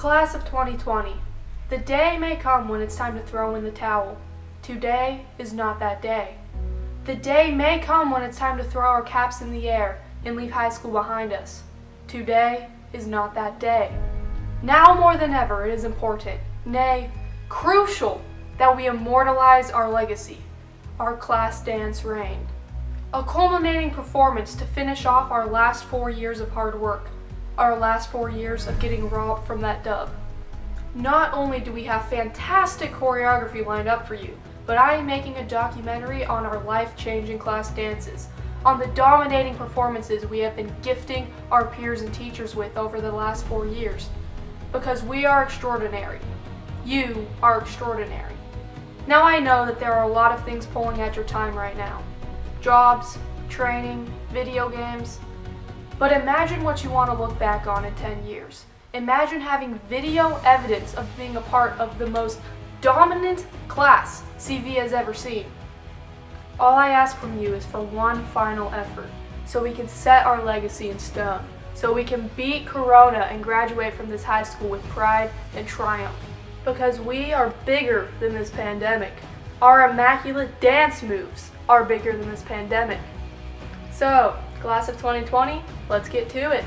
Class of 2020, the day may come when it's time to throw in the towel. Today is not that day. The day may come when it's time to throw our caps in the air and leave high school behind us. Today is not that day. Now more than ever, it is important, nay, crucial, that we immortalize our legacy, our class dance reign. A culminating performance to finish off our last 4 years of hard work, our last 4 years of getting robbed from that dub. Not only do we have fantastic choreography lined up for you, but I am making a documentary on our life-changing class dances, on the dominating performances we have been gifting our peers and teachers with over the last 4 years. Because we are extraordinary. You are extraordinary. Now I know that there are a lot of things pulling at your time right now. Jobs, training, video games. But imagine what you want to look back on in 10 years. Imagine having video evidence of being a part of the most dominant class CV has ever seen. All I ask from you is for one final effort, so we can set our legacy in stone, so we can beat Corona and graduate from this high school with pride and triumph. Because we are bigger than this pandemic. Our immaculate dance moves are bigger than this pandemic. So, class of 2020, let's get to it.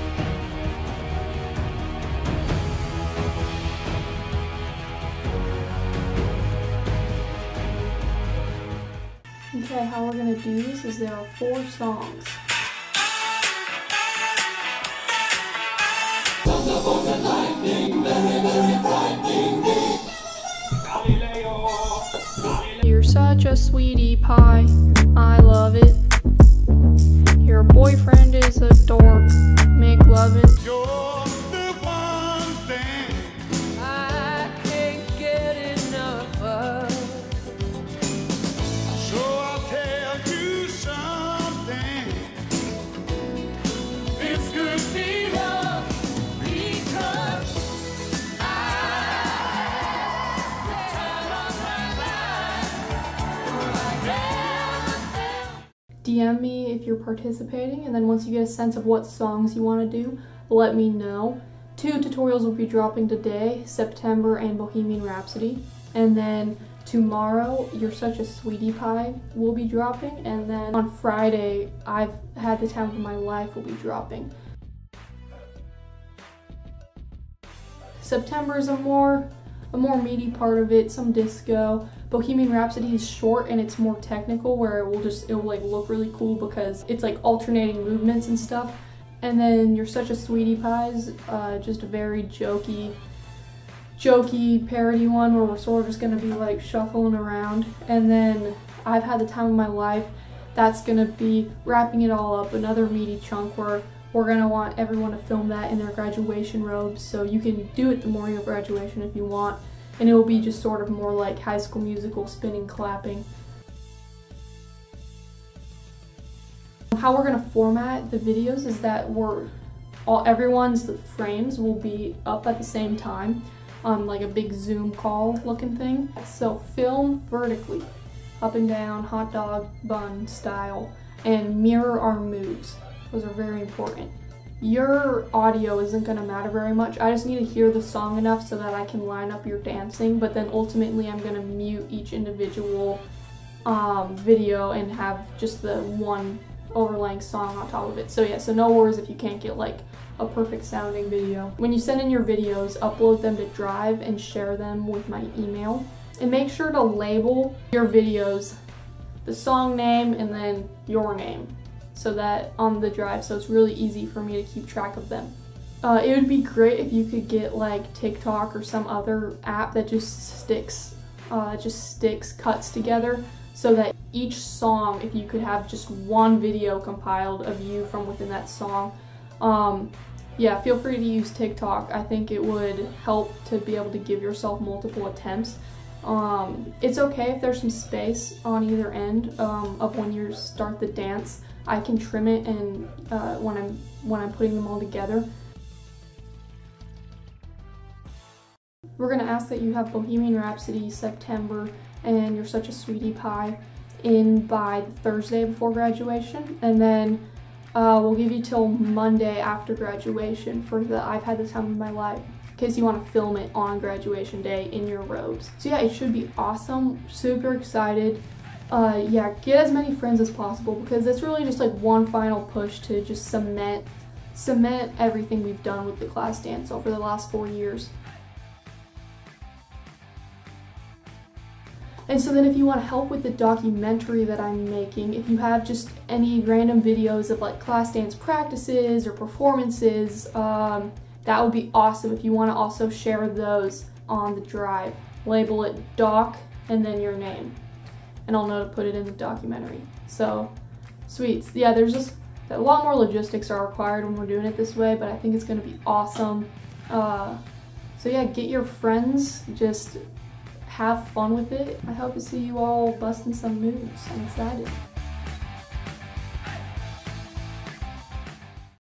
Okay, how we're gonna do this is there are 4 songs. Thunderbolt and lightning, very, very frightening me. You're such a sweetie pie, I love it. Your boyfriend is a dork, make love it. You're the one thing I can't get enough of. So I'll tell you something. This could be love because I the time of my life. DM me if you're participating, and then once you get a sense of what songs you want to do, let me know. 2 tutorials will be dropping today, September and Bohemian Rhapsody. And then tomorrow, You're Such a Sweetie Pie will be dropping. And then on Friday, I've Had the Time of My Life will be dropping. September is a more meaty part of it, some disco. Bohemian Rhapsody is short and it's more technical, where it will like look really cool because it's like alternating movements and stuff. And then You're Such a Sweetie Pie is just a very jokey parody one where we're sort of just gonna be like shuffling around. And then I've Had the Time of My Life, that's gonna be wrapping it all up, another meaty chunk where we're gonna want everyone to film that in their graduation robes, so you can do it the morning of graduation if you want, and it will be just sort of more like High School Musical, spinning, clapping. How we're gonna format the videos is that everyone's frames will be up at the same time, like a big Zoom call looking thing. So film vertically, up and down, hot dog bun style, and mirror our moves. Those are very important. Your audio isn't going to matter very much. I just need to hear the song enough so that I can line up your dancing, but then ultimately I'm going to mute each individual video and have just the one overlaying song on top of it. So yeah, so no worries if you can't get like a perfect sounding video. When you send in your videos, upload them to Drive and share them with my email. And make sure to label your videos, the song name and then your name, so that on the Drive, so it's really easy for me to keep track of them. It would be great if you could get like TikTok or some other app that just sticks cuts together, so that each song, if you could have just one video compiled of you from within that song. Yeah, feel free to use TikTok. I think it would help to be able to give yourself multiple attempts. It's okay if there's some space on either end of when you start the dance. I can trim it and when I'm putting them all together. We're gonna ask that you have Bohemian Rhapsody, September, and You're Such a Sweetie Pie in by Thursday before graduation, and then we'll give you till Monday after graduation for the I've Had the Time of My Life. case you want to film it on graduation day in your robes. So yeah, it should be awesome. Super excited. Yeah, get as many friends as possible, because it's really just like one final push to just cement everything we've done with the class dance over the last 4 years. And so then if you want to help with the documentary that I'm making, if you have just any random videos of like class dance practices or performances, that would be awesome. If you want to also share those on the drive, label it doc and then your name, and I'll know to put it in the documentary. So sweet. Yeah, there's just a lot more logistics are required when we're doing it this way, but I think it's going to be awesome. So yeah, get your friends, just have fun with it. I hope to see you all busting some moves. I'm excited.